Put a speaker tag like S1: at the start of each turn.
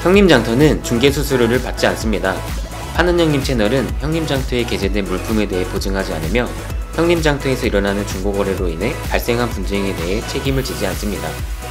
S1: 형님장터는 중개수수료를 받지 않습니다. 파는형님 채널은 형님장터에 게재된 물품에 대해 보증하지 않으며 형님장터에서 일어나는 중고거래로 인해 발생한 분쟁에 대해 책임을 지지 않습니다.